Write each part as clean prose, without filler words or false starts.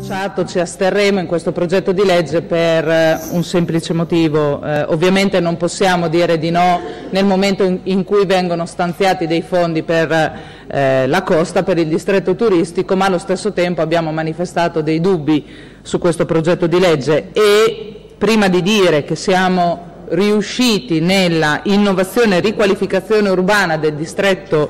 Ci asterremo in questo progetto di legge per un semplice motivo. Ovviamente non possiamo dire di no nel momento in cui vengono stanziati dei fondi per la costa, per il distretto turistico, ma allo stesso tempo abbiamo manifestato dei dubbi su questo progetto di legge e prima di dire che siamo riusciti nella innovazione e riqualificazione urbana del distretto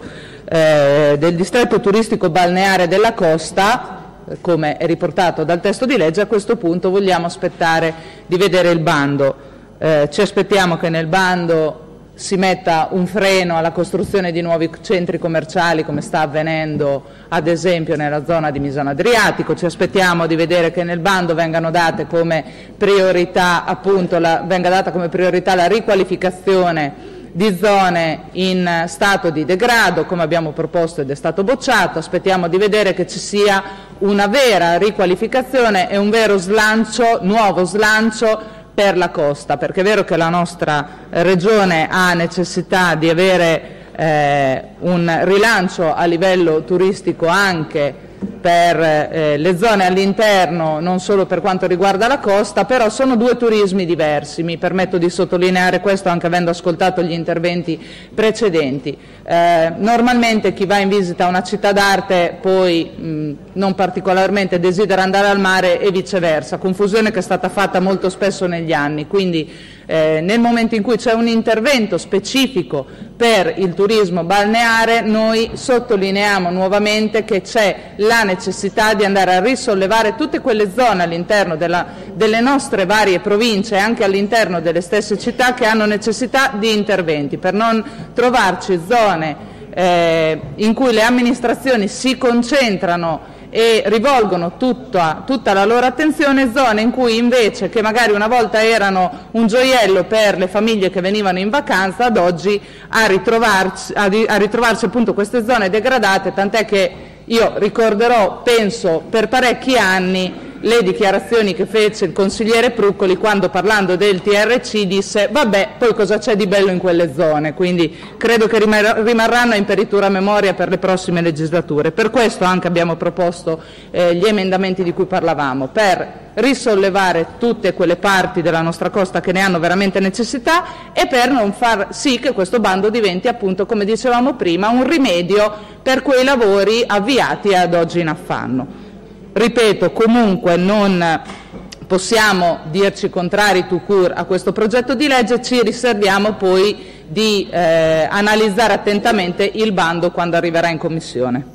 turistico balneare della costa, come è riportato dal testo di legge, a questo punto vogliamo aspettare di vedere il bando. Ci aspettiamo che nel bando si metta un freno alla costruzione di nuovi centri commerciali, come sta avvenendo ad esempio nella zona di Misano Adriatico. Ci aspettiamo di vedere che nel bando vengano date come priorità, venga data come priorità la riqualificazione di zone in stato di degrado, come abbiamo proposto ed è stato bocciato. Aspettiamo di vedere che ci sia una vera riqualificazione e un vero slancio, nuovo slancio per la costa, perché è vero che la nostra regione ha necessità di avere un rilancio a livello turistico anche per le zone all'interno, non solo per quanto riguarda la costa, però sono due turismi diversi. Mi permetto di sottolineare questo anche avendo ascoltato gli interventi precedenti. Normalmente chi va in visita a una città d'arte poi non particolarmente desidera andare al mare e viceversa, confusione che è stata fatta molto spesso negli anni, quindi nel momento in cui c'è un intervento specifico per il turismo balneare, noi sottolineiamo nuovamente che c'è la necessità di andare a risollevare tutte quelle zone all'interno delle nostre varie province e anche all'interno delle stesse città che hanno necessità di interventi, per non trovarci zone in cui le amministrazioni si concentrano e rivolgono tutta la loro attenzione, zone in cui invece, che magari una volta erano un gioiello per le famiglie che venivano in vacanza, ad oggi a ritrovarci appunto queste zone degradate, tant'è che io ricorderò, penso, per parecchi anni le dichiarazioni che fece il consigliere Pruccoli quando, parlando del TRC, disse vabbè, poi cosa c'è di bello in quelle zone, quindi credo che rimarranno a imperitura memoria per le prossime legislature. Per questo anche abbiamo proposto gli emendamenti di cui parlavamo, per risollevare tutte quelle parti della nostra costa che ne hanno veramente necessità e per non far sì che questo bando diventi, appunto, come dicevamo prima, un rimedio per quei lavori avviati ad oggi in affanno. Ripeto, comunque non possiamo dirci contrari tout court a questo progetto di legge, ci riserviamo poi di analizzare attentamente il bando quando arriverà in Commissione.